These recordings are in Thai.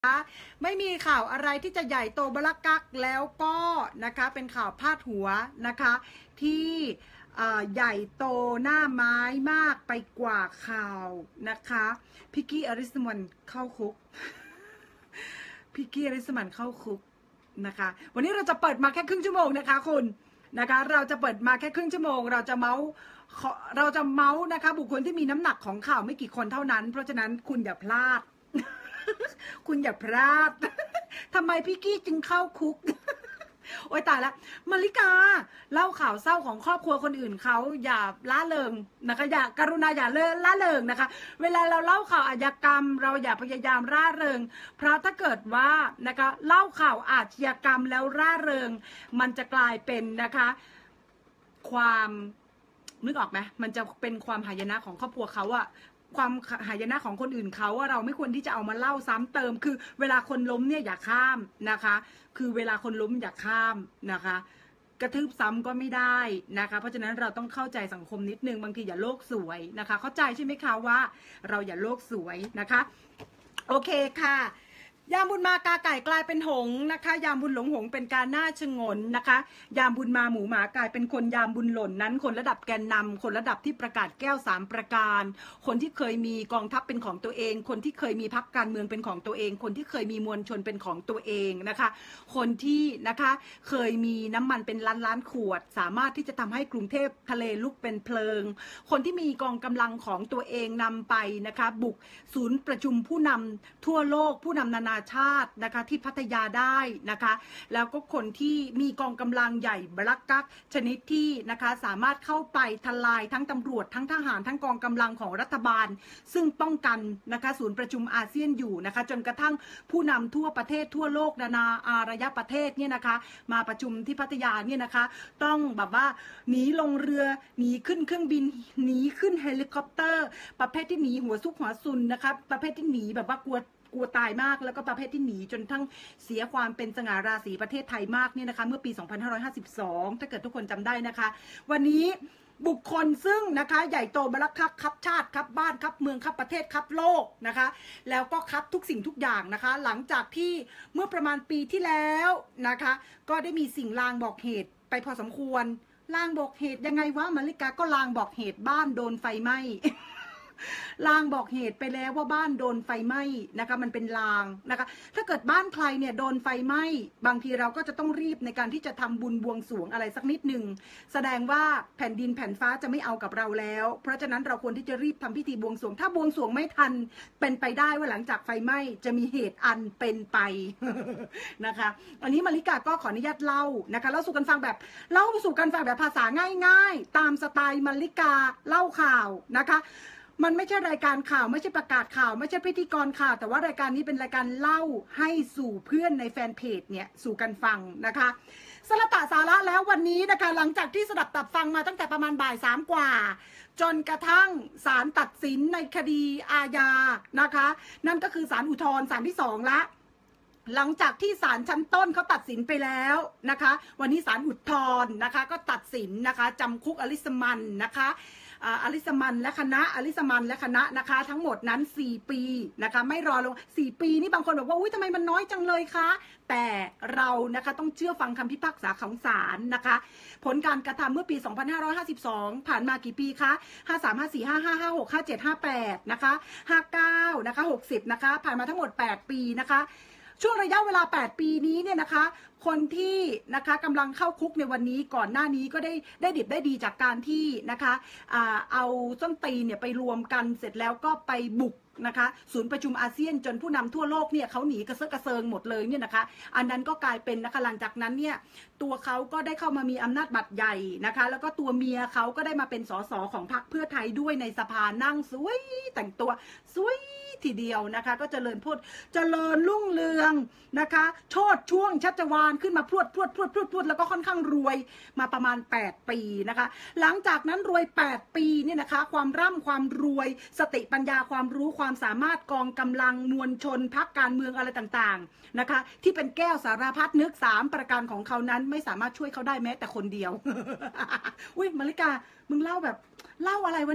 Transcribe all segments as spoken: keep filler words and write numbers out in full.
ไม่มีข่าวอะไรที่จะใหญ่โตบลักกักแล้วก็นะคะเป็นข่าวพาดหัวนะคะที่ใหญ่โตหน้าไม้มากไปกว่าข่าวนะคะพิกกี้อริสมันเข้าคุกพิกกี้อริสมันเข้าคุกนะคะวันนี้เราจะเปิดมาแค่ครึ่งชั่วโมงนะคะคุณนะคะเราจะเปิดมาแค่ครึ่งชั่วโมงเราจะเมาส์เราจะเมาส์นะคะบุคคลที่มีน้ำหนักของข่าวไม่กี่คนเท่านั้นเพราะฉะนั้นคุณอย่าพลาดคุณอย่าพลาดทำไมพี่กี้จึงเข้าคุกโอ๊ยตายละมาริกาเล่าข่าวเศร้าของครอบครัวคนอื่นเขาอย่าละเลยนะคะอย่ากรุณาอย่าเลิกละเลยนะคะเวลาเราเล่าข่าวอาชญากรรมเราอย่าพยายามร่าเริงเพราะถ้าเกิดว่านะคะเล่าข่าวอาชญากรรมแล้วร่าเริงมันจะกลายเป็นนะคะความนึกออกไหมมันจะเป็นความหายนะของครอบครัวเขาอะความหายนะของคนอื่นเขาว่าเราไม่ควรที่จะเอามาเล่าซ้ำเติมคือเวลาคนล้มเนี่ยอย่าข้ามนะคะคือเวลาคนล้มอย่าข้ามนะคะกระทืบซ้ำก็ไม่ได้นะคะเพราะฉะนั้นเราต้องเข้าใจสังคมนิดนึงบางทีอย่าโลกสวยนะคะเข้าใจใช่ไหมคะว่าเราอย่าโลกสวยนะคะโอเคค่ะยามบุญมากาไก่กลายเป็นหงนะคะยามบุญหลงหงเป็นการหน้าชงนนะคะยามบุญมาหมูหมากลายเป็นคนยามบุญหล่นนั้นคนระดับแกนนำคนระดับที่ประกาศแก้วสามประการคนที่เคยมีกองทัพเป็นของตัวเองคนที่เคยมีพรรคการเมืองเป็นของตัวเองคนที่เคยมีมวลชนเป็นของตัวเองนะคะคนที่นะคะเคยมีน้ำมันเป็นล้านล้านขวดสามารถที่จะทำให้กรุงเทพทะเลลุกเป็นเพลิงคนที่มีกองกำลังของตัวเองนำไปนะคะบุกศูนย์ประชุมผู้นำทั่วโลกผู้นำนานาชาตินะคะที่พัทยาได้นะคะแล้วก็คนที่มีกองกำลังใหญ่บลักกักชนิดที่นะคะสามารถเข้าไปทลายทั้งตำรวจทั้งทหารทั้งกองกำลังของรัฐบาลซึ่งป้องกันนะคะศูนย์ประชุมอาเซียนอยู่นะคะจนกระทั่งผู้นำทั่วประเทศทั่วโลกนานาอารยประเทศเนี่ยนะคะมาประชุมที่พัทยาเนี่ยนะคะต้องแบบว่าหนีลงเรือหนีขึ้นเครื่องบินหนีขึ้นเฮลิคอปเตอร์ประเภทที่หนีหัวซุกหัวซุนนะคะประเภทที่หนีแบบว่ากลัวกลัวตายมากแล้วก็ประเภทที่หนีจนทั้งเสียความเป็นสง่าราศีประเทศไทยมากเนี่ยนะคะเมื่อปี สองพันห้าร้อยห้าสิบสอง ถ้าเกิดทุกคนจำได้นะคะวันนี้บุคคลซึ่งนะคะใหญ่โตบลักคักครับชาติครับบ้านครับเมืองครับประเทศครับโลกนะคะแล้วก็ครับทุกสิ่งทุกอย่างนะคะหลังจากที่เมื่อประมาณปีที่แล้วนะคะก็ได้มีสิ่งลางบอกเหตุไปพอสมควรลางบอกเหตุยังไงวะมาริกาก็ลางบอกเหตุบ้านโดนไฟไหม้ลางบอกเหตุไปแล้วว่าบ้านโดนไฟไหม้นะคะมันเป็นลางนะคะถ้าเกิดบ้านใครเนี่ยโดนไฟไหม้บางทีเราก็จะต้องรีบในการที่จะทำบุญบวงสรวงอะไรสักนิดหนึ่งแสดงว่าแผ่นดินแผ่นฟ้าจะไม่เอากับเราแล้วเพราะฉะนั้นเราควรที่จะรีบทำพิธีบวงสรวงถ้าบวงสรวงไม่ทันเป็นไปได้ว่าหลังจากไฟไหม้จะมีเหตุอันเป็นไปนะคะอันนี้มาริกาก็ขออนุญาตเล่านะคะเล่าสู่กันฟังแบบเล่าสู่กันฟังแบบภาษาง่ายๆตามสไตล์มาริกาเล่าข่าวนะคะมันไม่ใช่รายการข่าวไม่ใช่ประกาศข่าวไม่ใช่พิธีกรข่าวแต่ว่ารายการนี้เป็นรายการเล่าให้สู่เพื่อนในแฟนเพจเนี่ยสู่กันฟังนะคะสละตะสาระแล้ววันนี้นะคะหลังจากที่สดับตับฟังมาตั้งแต่ประมาณบ่ายสามกว่าจนกระทั่งศาลตัดสินในคดีอาญานะคะนั่นก็คือศาลอุทธรณ์ศาลที่สองละหลังจากที่ศาลชั้นต้นเขาตัดสินไปแล้วนะคะวันนี้ศาลอุทธรณ์นะคะก็ตัดสินนะคะจำคุกอลิสมันนะคะอลิสมันและคณะอลิสมันและคณะนะคะทั้งหมดนั้นสี่ปีนะคะไม่รอลงสี่ปีนี่บางคนบอกว่าอุ้ยทำไมมันน้อยจังเลยคะแต่เรานะคะต้องเชื่อฟังคำพิพากษาของศาลนะคะผลการกระทำเมื่อปีสองพันห้าร้อยห้าสิบสองผ่านมากี่ปีคะห้าสาม ห้าสี่ ห้าห้า ห้าหก ห้าเจ็ด ห้าแปดนะคะห้าเก้านะคะหกสิบนะคะผ่านมาทั้งหมดแปดปีนะคะช่วงระยะเวลาแปดปีนี้เนี่ยนะคะคนที่นะคะกำลังเข้าคุกในวันนี้ก่อนหน้านี้ก็ได้ได้ดิบได้ดีจากการที่นะคะเอาส้นตีนเนี่ยไปรวมกันเสร็จแล้วก็ไปบุกนะคะศูนย์ประชุมอาเซียนจนผู้นำทั่วโลกเนี่ยเขาหนีกระเซาะกระเซิงหมดเลยเนี่ยนะคะอันนั้นก็กลายเป็นนะคะหลังจากนั้นเนี่ยตัวเขาก็ได้เข้ามามีอำนาจบัตรใหญ่นะคะแล้วก็ตัวเมียเขาก็ได้มาเป็นสสของพรรคเพื่อไทยด้วยในสภานั่งสวยแต่งตัวสวยทีเดียวนะคะก็เจริญพูดเจริญรุ่งเรืองนะคะโชดช่วงชัชวาลขึ้นมาพรวดพรวดพรวดพรวดพรวดแล้วก็ค่อนข้างรวยมาประมาณแปดปีนะคะหลังจากนั้นรวยแปดปีเนี่ยนะคะความร่ำความรวยสติปัญญาความรู้ความสามารถกองกำลังมวลชนพรรคการเมืองอะไรต่างๆนะคะที่เป็นแก้วสารพัดนึกสามประการของเขานั้นไม่สามารถช่วยเขาได้แม้แต่คนเดียวอุ้ยมาริกามึงเล่าแบบเล่าอะไรวะเนี่ย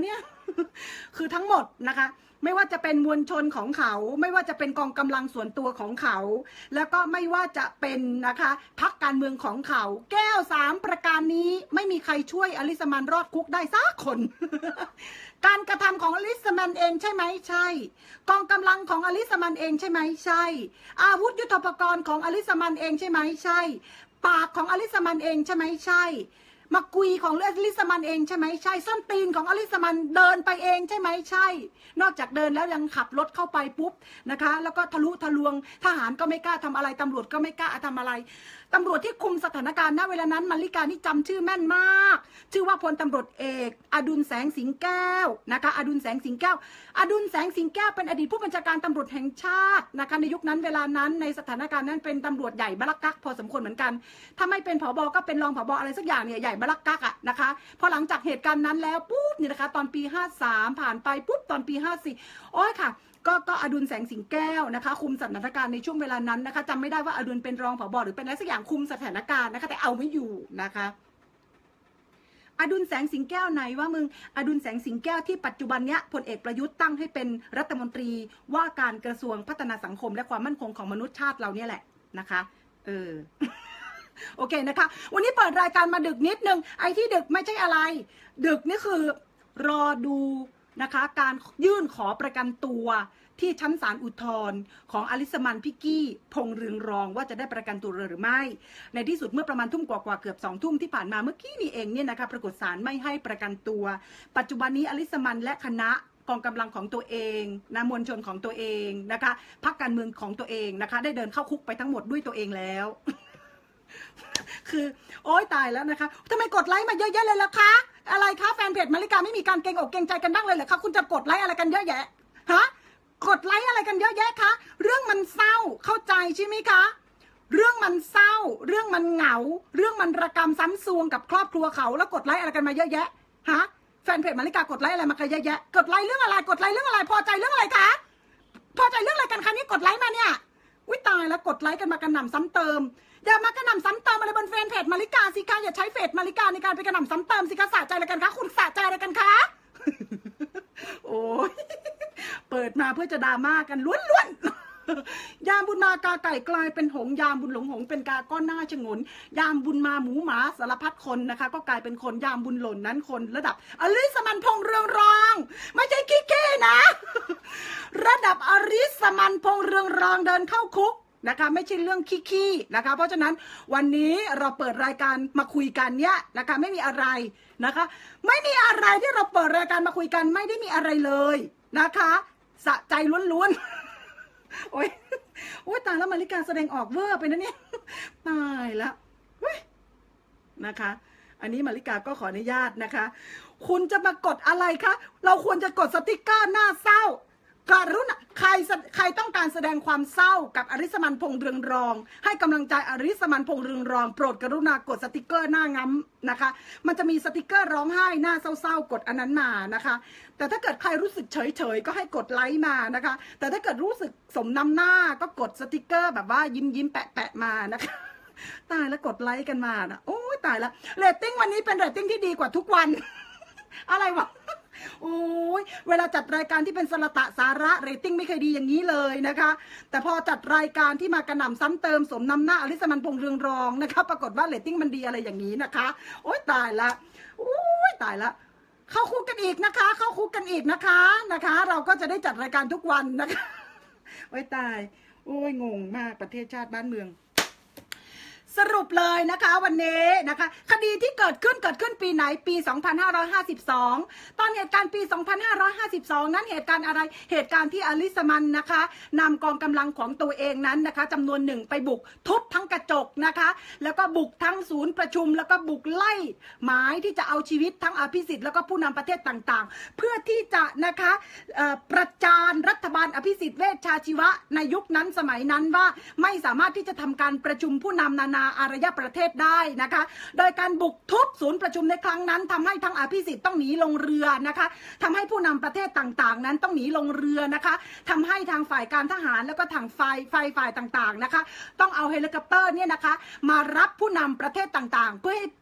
คือทั้งหมดนะคะไม่ว่าจะเป็นมวลชนของเขาไม่ว่าจะเป็นกองกำลังส่วนตัวของเขาแล้วก็ไม่ว่าจะเป็นนะคะพรรคการเมืองของเขาแก้วสามประการนี้ไม่มีใครช่วยอลิสมันรอดคุกได้สักคน การกระทำของอลิสมันเองใช่ไหมใช่กองกำลังของอลิสมันเองใช่ไหมใช่อาวุธยุทโธปกรณ์ของอลิสมันเองใช่ไหมใช่ปากของอลิสมันเองใช่ไหมใช่มากุยของอลิสมันเองใช่ไหมใช่ส้นตีนของอลิสมันเดินไปเองใช่ไหมใช่นอกจากเดินแล้วยังขับรถเข้าไปปุ๊บนะคะแล้วก็ทะลุทะลวงทหารก็ไม่กล้าทำอะไรตำรวจก็ไม่กล้าทำอะไรตำรวจที่คุมสถานการณ์ณเวลานั้นมาริกานี่จำชื่อแม่นมากชื่อว่าพลตำรวจเอกอดุลแสงสิงแก้วนะคะอดุลแสงสิงแก้วอดุลแสงสิงแก้วเป็นอดีตผู้บัญชาการตำรวจแห่งชาตินะคะในยุคนั้นเวลานั้นในสถานการณ์นั้นเป็นตำรวจใหญ่บลักกักพอสมควรเหมือนกันถ้าไม่เป็นผบก็เป็นรองผบอะไรสักอย่างเนี่ยใหญ่บลักกักอะนะคะพอหลังจากเหตุการณ์นั้นแล้วปุ๊บเนี่ยนะคะตอนปีห้าสามผ่านไปปุ๊บตอนปีห้าสี่โอ้ยค่ะก็ก็อดุลแสงสิงแก้วนะคะคุมสถานการณ์ในช่วงเวลานั้นนะคะจำไม่ได้ว่าอดุลเป็นรองผบหรือเป็นอะไรสักอย่างคุมสถานการณ์นะคะแต่เอาไม่อยู่นะคะอดุลแสงสิงแก้วไหนว่ามึงอดุลแสงสิงแก้วที่ปัจจุบันเนี้ยพลเอกประยุทธ์ตั้งให้เป็นรัฐมนตรีว่าการกระทรวงพัฒนาสังคมและความมั่นคงของมนุษยชาติเราเนี่ยแหละนะคะเออ โอเคนะคะวันนี้เปิดรายการมาดึกนิดนึงไอ้ที่ดึกไม่ใช่อะไรดึกนี่คือรอดูนะคะการยื่นขอประกันตัวที่ชั้นศาลอุทธรณ์ของอลิสมันพิกกี้พงษ์เรืองรองว่าจะได้ประกันตัวหรือไม่ในที่สุดเมื่อประมาณทุ่มกว่าๆเกือบสองทุ่มที่ผ่านมาเมื่อกี้นี่เองเนี่ยนะคะปรากฏศาลไม่ให้ประกันตัวปัจจุบันนี้อลิสมันและคณะกองกำลังของตัวเองนะมวลชนของตัวเองนะคะพรรคการเมืองของตัวเองนะคะได้เดินเข้าคุกไปทั้งหมดด้วยตัวเองแล้ว คือโอ๊ยตายแล้วนะคะทำไมกดไลค์มาเยอะแยะเลยล่ะคะอะไรคะแฟนเพจมาริกาไม่มีการเกรงอกเกรงใจกันบ้างเลยเหรอคะคุณจะกดไลค์อะไรกันเยอะแยะฮะกดไลค์อะไรกันเยอะแยะคะเรื่องมันเศร้าเข้าใจใช่ไหมคะเรื่องมันเศร้าเรื่องมันเหงาเรื่องมันระกำซ้ำซวงกับครอบครัวเขาแล้วกดไลค์อะไรกันมาเยอะแยะฮะแฟนเพจมาริกากดไลค์อะไรมากันเยอะแยะกดไลค์เรื่องอะไรกดไลค์เรื่องอะไรพอใจเรื่องอะไรคะพอใจเรื่องอะไรกันคะนี่กดไลค์มาเนี่ยอุ้ยตายแล้วกดไลค์กันมากระหน่ำซ้ำเติมอย่ามากระหน่ำซ้ำเติมอะไรบนแฟนเพจมาริกาสิคะอย่าใช้เพจมาริกาในการไปกระหน่ำซ้ำเติมสิคะสะใจอะไรกันคะคุณสะใจอะไรกันคะ โอ้ยเปิดมาเพื่อจะดราม่ากันล้วนๆ ยามบุญมากาไก่กลายเป็นหงยามบุญหลงหงเป็นกาก้อนหน้าชงนยามบุญมาหมูหมาสารพัดคนนะคะก็กลายเป็นคนยามบุญหล่นนั้นคนระดับอริสมันพงษ์เรืองรองไม่ใช่คิกเก้นะ ระดับอริสมันพงษ์เรืองรองเดินเข้าคุกนะคะไม่ใช่เรื่องขี้ๆนะคะเพราะฉะนั้นวันนี้เราเปิดรายการมาคุยกันเนี้ยนะคะไม่มีอะไรนะคะไม่มีอะไรที่เราเปิดรายการมาคุยกันไม่ได้มีอะไรเลยนะคะสะใจล้วนๆโอ้ยโอ้ยตายแล้วมาริกาแสดงออกเวอร์ไปนะเนี่ยตายแล้วนะคะอันนี้มาริกาก็ขออนุญาตนะคะคุณจะมากดอะไรคะเราควรจะกดสติกเกอร์หน้าเศร้าการุณาใครใครต้องการแสดงความเศร้ากับอริสมันพงษ์เรืองรองให้กำลังใจอริสมันพงษ์เรืองรองโปรดกรุณากดสติกเกอร์หน้าง้ำนะคะมันจะมีสติกเกอร์ร้องไห้หน้าเศร้าๆกดอันนั้นมานะคะแต่ถ้าเกิดใครรู้สึกเฉยๆก็ให้กดไลค์มานะคะแต่ถ้าเกิดรู้สึกสมน้ำหน้าก็กดสติกเกอร์แบบว่ายิ้มยิ้มแปะแปะมานะคะตายแล้วกดไลค์กันมานะโอ้ยตายแล้วเรตติ้งวันนี้เป็นเรตติ้งที่ดีกว่าทุกวัน อะไรวะโอ้ยเวลาจัดรายการที่เป็นสาระสาระเรตติ้งไม่เคยดีอย่างนี้เลยนะคะแต่พอจัดรายการที่มากระหน่ำซ้ำเติมสมน้ำหน้าอลิสมันพงษ์เรืองรองนะคะปรากฏว่าเรตติ้งมันดีอะไรอย่างนี้นะคะโอ้ยตายละโอ้ยตายละเข้าคุกกันอีกนะคะเข้าคุกกันอีกนะคะนะคะเราก็จะได้จัดรายการทุกวันนะคะโอ้ยตายโอ้ยงงมากประเทศชาติบ้านเมืองสรุปเลยนะคะวันนี้นะคะคดีที่เกิดขึ้นเกิดขึ้นปีไหนปีสองพันห้าร้อยห้าสิบสองตอนเหตุการณ์ปีสองพันห้าร้อยห้าสิบสองนั้นเหตุการณ์อะไรเหตุการณ์ที่อลิสมันนะคะนำกองกำลังของตัวเองนั้นนะคะจำนวนหนึ่งไปบุกทุบทั้งกระจกนะคะแล้วก็บุกทั้งศูนย์ประชุมแล้วก็บุกไล่หมายที่จะเอาชีวิตทั้งอภิสิทธิ์แล้วก็ผู้นำประเทศต่างๆเพื่อที่จะนะคะประจานรัฐบาลอภิสิทธิ์เวชชาชีวะในยุคนั้นสมัยนั้นว่าไม่สามารถที่จะทำการประชุมผู้นำนานาอารยประเทศได้นะคะโดยการบุกทุบศูนย์ประชุมในครั้งนั้นทำให้ทั้งอภิสิทธิ์ต้องหนีลงเรือนะคะทำให้ผู้นำประเทศต่างๆนั้นต้องหนีลงเรือนะคะทำให้ทางฝ่ายการทหารแล้วก็ทางฝ่ายฝ่ายฝ่ายต่างๆนะคะต้องเอาเฮลิคอปเตอร์เนี่ยนะคะมารับผู้นำประเทศต่างๆเพื่อให้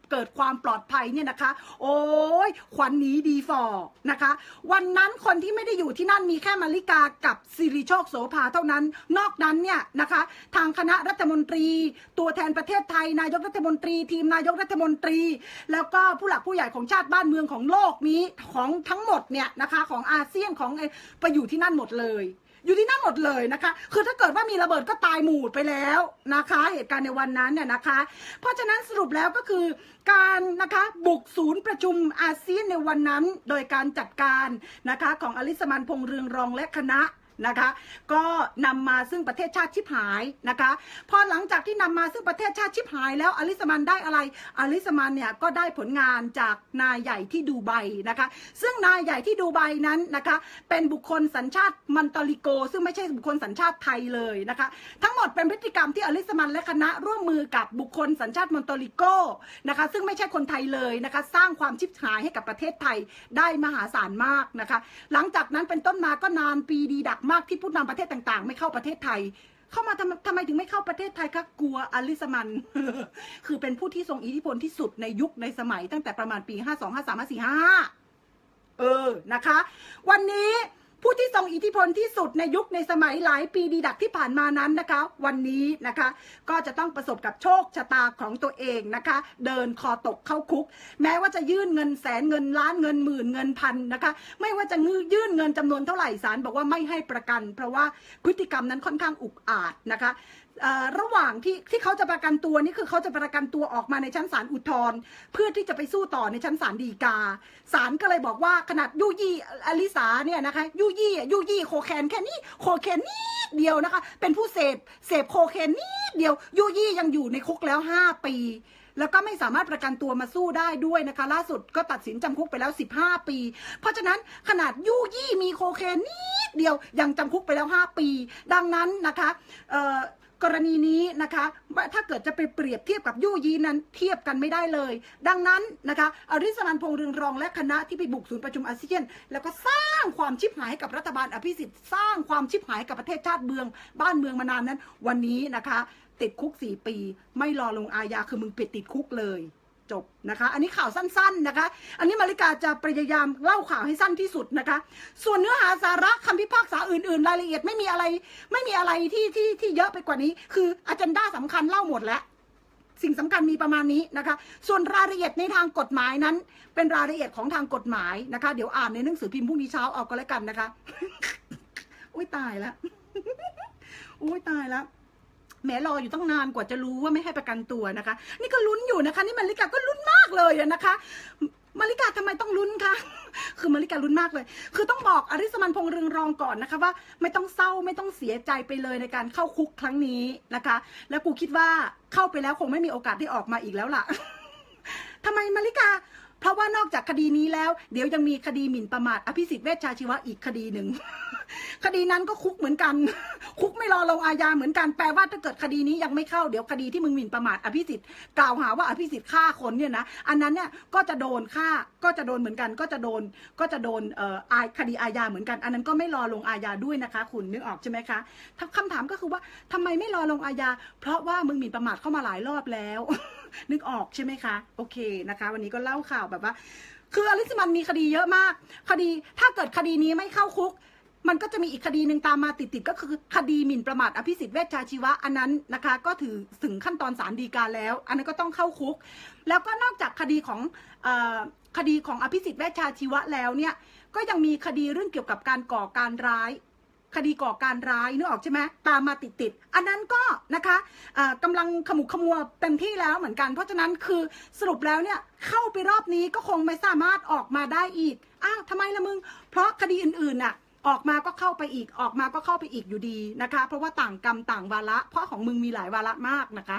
เกิดความปลอดภัยเนี่ยนะคะโอ้ยขวัญหนีดีฟอร์นะคะวันนั้นคนที่ไม่ได้อยู่ที่นั่นมีแค่มาริกากับสิริโชคโสภาเท่านั้นนอกนั้นเนี่ยนะคะทางคณะรัฐมนตรีตัวแทนประเทศไทยนายกรัฐมนตรีทีมนายกรัฐมนตรีแล้วก็ผู้หลักผู้ใหญ่ของชาติบ้านเมืองของโลกนี้ของทั้งหมดเนี่ยนะคะของอาเซียนของไปอยู่ที่นั่นหมดเลยอยู่ที่นั่นหมดเลยนะคะคือถ้าเกิดว่ามีระเบิดก็ตายหมู่ไปแล้วนะคะเหตุการณ์ในวันนั้นเนี่ยนะคะเพราะฉะนั้นสรุปแล้วก็คือการนะคะบุกศูนย์ประชุมอาเซียนในวันนั้นโดยการจัดการนะคะของอลิสมันพงษ์เรืองรองและคณะนะคะก็นำมาซึ่งประเทศชาติชิบหายนะคะพอหลังจากที่นำมาซึ่งประเทศชาติชิบหายแล้วอลิสมันได้อะไรอลิสมันเนี่ยก็ได้ผลงานจากนายใหญ่ที่ดูไบนะคะซึ่งนายใหญ่ที่ดูไบนั้นนะคะเป็นบุคคลสัญชาติมันตอริโกซึ่งไม่ใช่บุคคลสัญชาติไทยเลยนะคะทั้งหมดเป็นพฤติกรรมที่อลิสมันและคณะร่วมมือกับบุคคลสัญชาติมันตอริโกนะคะซึ่งไม่ใช่คนไทยเลยนะคะสร้างความชิบหายให้กับประเทศไทยได้มหาศาลมากนะคะหลังจากนั้นเป็นต้นมาก็นานปีดีดักมากที่ผู้นำประเทศต่างๆไม่เข้าประเทศไทยเข้ามาทำทำไมถึงไม่เข้าประเทศไทยคะกลัวอลิสมัน คือเป็นผู้ที่ทรงอิทธิพลที่สุดในยุคในสมัยตั้งแต่ประมาณปีห้าสอง ห้าสาม ห้าสี่ ห้าเออนะคะวันนี้ผู้ที่ทรงอิทธิพลที่สุดในยุคในสมัยหลายปีดีดักที่ผ่านมานั้นนะคะวันนี้นะคะก็จะต้องประสบกับโชคชะตาของตัวเองนะคะเดินคอตกเข้าคุกแม้ว่าจะยื่นเงินแสนเงินล้านเงินหมื่นเงินพันนะคะไม่ว่าจะยื่นเงินจำนวนเท่าไหร่ศาลบอกว่าไม่ให้ประกันเพราะว่าพฤติกรรมนั้นค่อนข้างอุกอาจนะคะระหว่างที่ที่เขาจะประกันตัวนี่คือเขาจะประกันตัวออกมาในชั้นศาลอุทธรณ์เพื่อที่จะไปสู้ต่อในชั้นศาลฎีกาศาลก็เลยบอกว่าขนาดยุยี่อลิสาเนี่ยนะคะยุยี่ยุยี่โคแคนแค่นี้โคแคนนิดเดียวนะคะเป็นผู้เสพเสพโคแคนนิดเดียวยุยี่ยังอยู่ในคุกแล้วห้าปีแล้วก็ไม่สามารถประกันตัวมาสู้ได้ด้วยนะคะล่าสุดก็ตัดสินจำคุกไปแล้วสิบห้าปีเพราะฉะนั้นขนาดยุยี่มีโคแคนนิดเดียวยังจำคุกไปแล้วห้าปีดังนั้นนะคะเอ่อกรณีนี้นะคะถ้าเกิดจะไปเปรียบเทียบกับยู่ยีนั้นเทียบกันไม่ได้เลยดังนั้นนะคะอริสมันพงษ์เรืองรองและคณะที่ไปบุกศูนย์ประชุมอาเซียนแล้วก็สร้างความชิบหายให้กับรัฐบาลอภิสิทธิ์สร้างความชิบหายกับประเทศชาติเมืองบ้านเมืองมานานนั้นวันนี้นะคะติดคุกสี่ปีไม่รอลงอาญาคือมึงปิดติดคุกเลยจบนะคะอันนี้ข่าวสั้นๆนะคะอันนี้มาริกาจะพยายามเล่าข่าวให้สั้นที่สุดนะคะส่วนเนื้อหาสาระคำพิพากษาอื่นๆรายละเอียดไม่มีอะไรไม่มีอะไรที่ที่ที่เยอะไปกว่านี้คืออเจนดาสำคัญเล่าหมดแล้วสิ่งสำคัญมีประมาณนี้นะคะส่วนรายละเอียดในทางกฎหมายนั้นเป็นรายละเอียดของทางกฎหมายนะคะเดี๋ยวอ่านในหนังสือพิมพ์พรุ่งนี้เช้าเอาก็แล้วกันนะคะ อุ้ยตายแล้ว อุ้ยตายแล้วแม้รออยู่ตั้งนานกว่าจะรู้ว่าไม่ให้ประกันตัวนะคะนี่ก็ลุ้นอยู่นะคะนี่มาริกาก็ลุ้นมากเลยนะคะมาริกาทำไมต้องลุ้นคะคือมาริกาลุ้นมากเลยคือต้องบอกอริสมันพงษ์เรืองรองก่อนนะคะว่าไม่ต้องเศร้าไม่ต้องเสียใจไปเลยในการเข้าคุกครั้งนี้นะคะแล้วกูคิดว่าเข้าไปแล้วคงไม่มีโอกาสได้ออกมาอีกแล้วล่ะ ทำไมมาริกาเพราะว่านอกจากคดีนี้แล้วเดี๋ยวยังมีคดีหมิ่นประมาทอภิสิทธิ์เวชชาชีวะอีกคดีหนึ่ง คดีนั้นก็คุกเหมือนกัน คุกไม่รอลงอาญาเหมือนกันแปลว่าถ้าเกิดคดีนี้ยังไม่เข้าเดี๋ยวคดีที่มึงหมิ่นประมาทอภิสิทธิ์กล่าวหาว่าอภิสิทธิ์ฆ่าคนเนี่ยนะอันนั้นเนี่ยก็จะโดนฆ่าก็จะโดนเหมือนกันก็จะโดนก็จะโดนเอ่ออาคดีอาญาเหมือนกันอันนั้นก็ไม่รอลงอาญาด้วยนะคะคุณนึกออกใช่ไหมคะคำถามก็คือว่าทำไมไม่รอลงอาญาเพราะว่ามึงหมิ่นประมาทเข้ามาหลายรอบแล้ว นึกออกใช่ไหมคะโอเคนะคะวันนี้ก็เล่าข่าวแบบว่าคืออลิสมันมีคดีเยอะมากคดีถ้าเกิดคดีนี้ไม่เข้าคุกมันก็จะมีอีกคดีหนึ่งตามมาติดๆก็คือคดีหมิ่นประมาทอภิสิทธิ์เวชชาชีวะอันนั้นนะคะก็ถือถึงขั้นตอนศาลฎีกาแล้วอันนั้นก็ต้องเข้าคุกแล้วก็นอกจากคดีของเอ่อคดีของอภิสิทธิ์เวชชาชีวะแล้วเนี่ยก็ยังมีคดีเรื่องเกี่ยวกับการก่อการร้ายคดีก่อการร้ายนึกออกใช่ไหมตามมาติดๆอันนั้นก็นะคะกำลังขมุกขมัวเต็มที่แล้วเหมือนกันเพราะฉะนั้นคือสรุปแล้วเนี่ยเข้าไปรอบนี้ก็คงไม่สามารถออกมาได้อีกอ้าวทำไมล่ะมึงเพราะคดีอื่นๆน่ะออกมาก็เข้าไปอีกออกมาก็เข้าไปอีกอยู่ดีนะคะเพราะว่าต่างกรรมต่างวาระเพราะของมึงมีหลายวาระมากนะคะ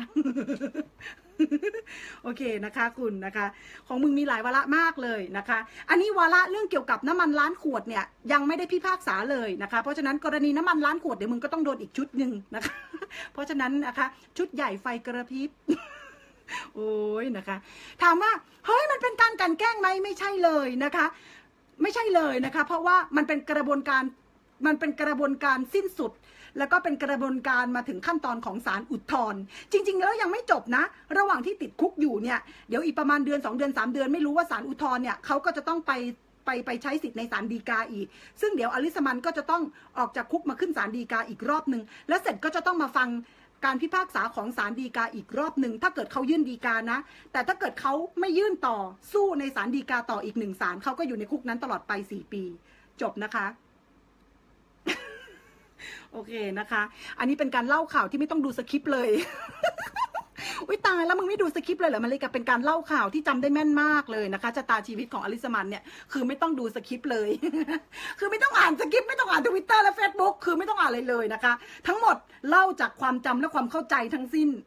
โอเคนะคะคุณนะคะของมึงมีหลายวาระมากเลยนะคะอันนี้วาระเรื่องเกี่ยวกับน้ำมันล้านขวดเนี่ยยังไม่ได้พิพากษาเลยนะคะเพราะฉะนั้นกรณีน้ำมันล้านขวดเดี๋ยวมึงก็ต้องโดนอีกชุดหนึ่งนะคะ เพราะฉะนั้นนะคะชุดใหญ่ไฟกระพริบ โอ้ยนะคะถามว่าเฮ้ยมันเป็นการกลั่นแกล้งไหมไม่ใช่เลยนะคะไม่ใช่เลยนะคะเพราะว่ามันเป็นกระบวนการมันเป็นกระบวนการสิ้นสุดแล้วก็เป็นกระบวนการมาถึงขั้นตอนของศาลอุทธรณ์จริงๆแล้วยังไม่จบนะระหว่างที่ติดคุกอยู่เนี่ยเดี๋ยวอีกประมาณเดือนสองเดือนสามเดือนไม่รู้ว่าศาลอุทธรณ์เนี่ยเขาก็จะต้องไปไปไปใช้สิทธิ์ในศาลฎีกาอีกซึ่งเดี๋ยวอลิสมันก็จะต้องออกจากคุกมาขึ้นศาลฎีกาอีกรอบนึงและเสร็จก็จะต้องมาฟังการพิพากษาของศาลฎีกาอีกรอบหนึ่งถ้าเกิดเขายื่นฎีกานะแต่ถ้าเกิดเขาไม่ยื่นต่อสู้ในศาลฎีกาต่ออีกหนึ่งศาลเขาก็อยู่ในคุกนั้นตลอดไปสี่ปีจบนะคะ โอเคนะคะ อันนี้เป็นการเล่าข่าวที่ไม่ต้องดูสคริปต์เลย อุ้ยตายแล้วมึงไม่ดูสคริปต์เลยเหรอมันเลยกับเป็นการเล่าข่าวที่จำได้แม่นมากเลยนะคะชะตาชีวิตของอลิสมันเนี่ยคือไม่ต้องดูสคริปต์เลย คือไม่ต้องอ่านสคริปต์ไม่ต้องอ่านทวิตเตอร์และเฟซบุ๊กคือไม่ต้องอ่านอะไรเลยนะคะทั้งหมดเล่าจากความจำและความเข้าใจทั้งสิ้น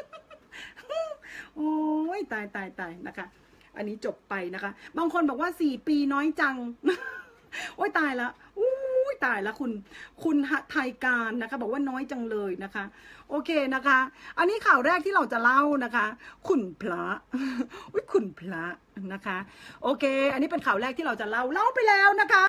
โอ้ยตายตายตายนะคะอันนี้จบไปนะคะบางคนบอกว่าสี่ปีน้อยจัง โอ้ยตายแล้วอู้ยตายแล้วคุณคุณหไทยการนะคะบอกว่าน้อยจังเลยนะคะโอเคนะคะ อันนี้ข่าวแรกที่เราจะเล่านะคะคุณพระอุ้ยคุณพระนะคะโอเคอันนี้เป็นข่าวแรกที่เราจะเล่าเล่าไปแล้วนะคะ